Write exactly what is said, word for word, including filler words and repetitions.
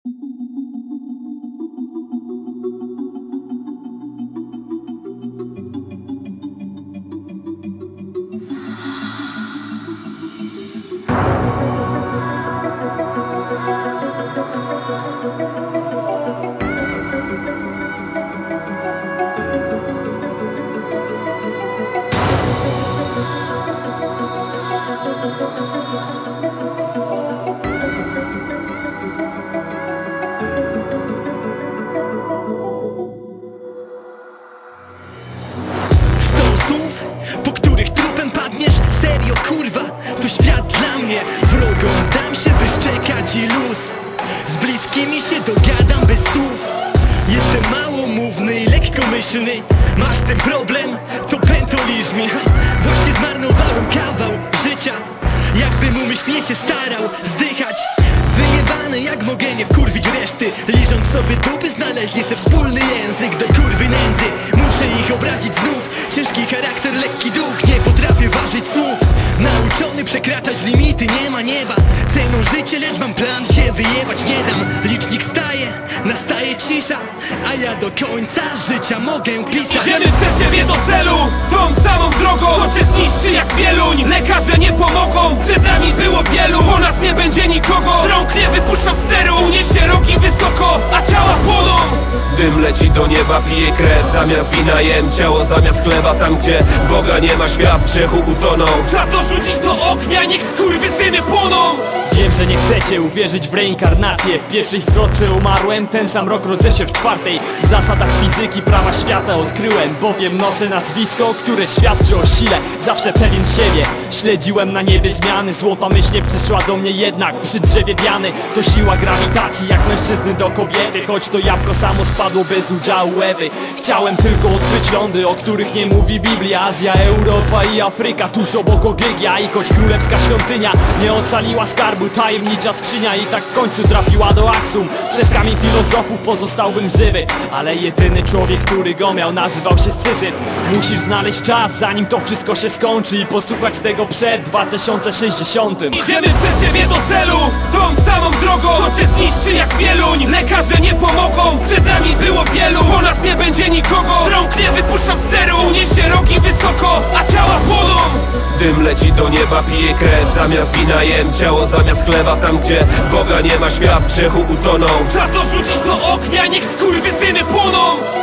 Po których trupem padniesz? Serio, kurwa, to świat dla mnie. Wrogom dam się wyszczekać i luz. Z bliskimi się dogadam bez słów. Jestem małomówny i lekkomyślny. Masz z tym problem? To pentoliż mi. Właśnie zmarnowałem kawał życia. Jakbym umyślnie się starał zdychać. Wyjebany jak mogę nie wkurwić reszty. Liżąc sobie dupy znaleźli se wspólny język. Do kurwy nędzy muszę ich obrazić znów. Ciężki charakter, lekki duch, nie potrafię ważyć słów. Nauczony przekraczać limity, nie ma nieba. Ceną życie, lecz mam plan, się wyjebać nie dam. Licznik staje, nastaje cisza, a ja do końca życia mogę pisać. Idziemy przed siebie do celu, tą samą drogą. To cię zniszczy jak pieluń, lekarze nie pomogą. Przed nami było wielu, po nas nie będzie nikogo. Z rąk nie wypuszczam steru, uniesie rogi wysoko, a ciała płoną. Dym leci do nieba, pije krew, zamiast wina jem ciało, zamiast chleba. Tam gdzie Boga nie ma, świat w grzechu utonął. Czas dorzucić do ognia, niech skurwysyny płoną. Wiem, że nie chcecie uwierzyć w reinkarnację. W pierwszej zwrotce umarłem, ten sam rok rodzę się w czwartej. W zasadach fizyki prawa świata odkryłem, bowiem noszę nazwisko, które świadczy o sile. Zawsze pewien siebie, śledziłem na niebie zmiany. Złota myśl nie przyszła do mnie jednak przy drzewie diany. To siła grawitacji jak mężczyzny do kobiety. Choć to jabłko samo spadło bez udziału Ewy. Chciałem tylko odkryć lądy, o których nie mówi Biblia. Azja, Europa i Afryka tuż obok Ogygja. I choć królewska świątynia nie ocaliła skarbu, tajemnicza skrzynia i tak w końcu trafiła do Aksum. Przez kamień filozofów pozostałbym żywy, ale jedyny człowiek, który go miał, nazywał się Syzyf. Musisz znaleźć czas, zanim to wszystko się skończy, i posłuchać tego przed dwa tysiące sześćdziesiątym. Idziemy przed siebie do celu, tą samą drogą. To cię zniszczy jak pieluń, lekarze nie pomogą. Przed nami było wielu, po nas nie będzie nikogo. Z rąk nie wypuszczam steru, uniesie rogi wysoko, a ciała płoną. Dym leci do nieba, pije krew, zamiast wina jem ciało, zamiast chleba. Tam gdzie Boga nie ma, świat w grzechu utonął. Czas dorzucić do ognia, niech skurwysyny płoną.